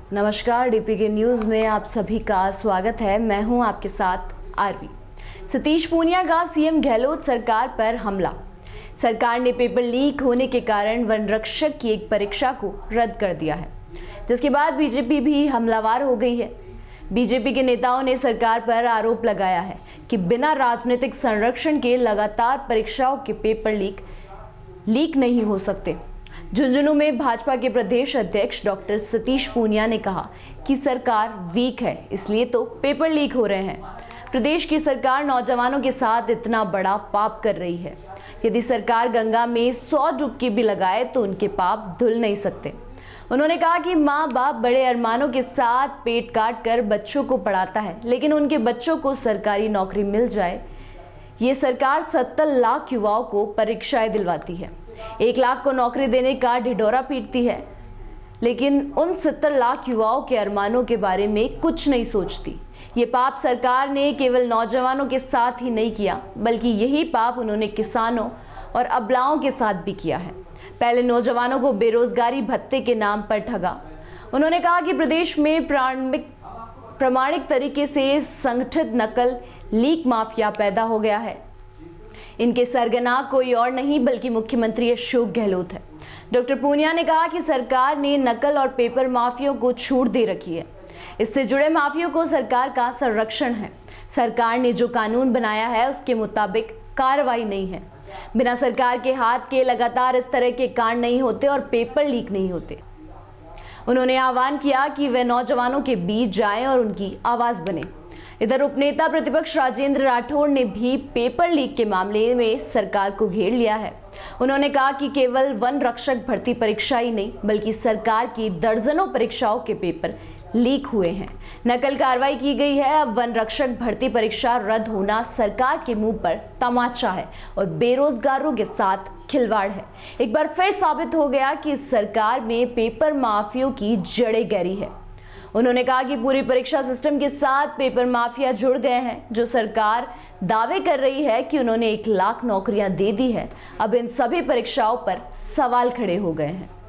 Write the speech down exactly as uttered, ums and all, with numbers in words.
नमस्कार, DPK news में आप सभी का स्वागत है। मैं हूं आपके साथ आरवी। सतीश पूनिया का सीएम गहलोत सरकार पर हमला। सरकार ने पेपर लीक होने के कारण वन रक्षक की एक परीक्षा को रद्द कर दिया है, जिसके बाद बीजेपी भी हमलावर हो गई है। बीजेपी के नेताओं ने सरकार पर आरोप लगाया है कि बिना राजनीतिक संरक्षण के लगातार परीक्षाओं के पेपर लीक लीक नहीं हो सकते। झुंझुनू में भाजपा के प्रदेश अध्यक्ष डॉक्टर सतीश पूनिया ने कहा कि सरकार वीक है, इसलिए तो पेपर लीक हो रहे हैं। प्रदेश की सरकार नौजवानों के साथ इतना बड़ा पाप कर रही है। यदि सरकार गंगा में सौ डुबकी भी लगाए तो उनके पाप धुल नहीं सकते। उन्होंने कहा कि माँ बाप बड़े अरमानों के साथ पेट काट कर बच्चों को पढ़ाता है, लेकिन उनके बच्चों को सरकारी नौकरी मिल जाए। ये सरकार सत्तर लाख युवाओं को परीक्षाएं दिलवाती है, एक लाख को नौकरी देने का ढिढोरा पीटती है, लेकिन उन सत्तर लाख युवाओं के अरमानों के बारे में कुछ नहीं सोचती। ये पाप सरकार ने केवल नौजवानों के साथ ही नहीं किया, बल्कि यही पाप उन्होंने किसानों और अबलाओं के साथ भी किया है। पहले नौजवानों को बेरोजगारी भत्ते के नाम पर ठगा। उन्होंने कहा कि प्रदेश में प्रारंभिक प्रामाणिक तरीके से संगठित नकल लीक माफिया पैदा हो गया है। इनके सरगना कोई और नहीं बल्कि मुख्यमंत्री अशोक गहलोत है। डॉक्टर पूनिया ने कहा कि सरकार ने नकल और पेपर माफियों को छूट दे रखी है। इससे जुड़े माफियों को सरकार का संरक्षण है। सरकार ने जो कानून बनाया है उसके मुताबिक कार्रवाई नहीं है। बिना सरकार के हाथ के लगातार इस तरह के कांड नहीं होते और पेपर लीक नहीं होते। उन्होंने आह्वान किया कि वे नौजवानों के बीच जाएं और उनकी आवाज बने। इधर उपनेता प्रतिपक्ष राजेंद्र राठौड़ ने भी पेपर लीक के मामले में सरकार को घेर लिया है। उन्होंने कहा कि केवल वन रक्षक भर्ती परीक्षा ही नहीं बल्कि सरकार की दर्जनों परीक्षाओं के पेपर लीक हुए हैं। नकल कार्रवाई की गई है। अब वन रक्षक भर्ती परीक्षा रद्द होना सरकार के मुंह पर तमाचा है और बेरोजगारों के साथ खिलवाड़ है। एक बार फिर साबित हो गया कि सरकार में पेपर माफियों की जड़ें गहरी है। उन्होंने कहा कि पूरी परीक्षा सिस्टम के साथ पेपर माफिया जुड़ गए हैं। जो सरकार दावे कर रही है कि उन्होंने एक लाख नौकरियां दे दी है, अब इन सभी परीक्षाओं पर सवाल खड़े हो गए हैं।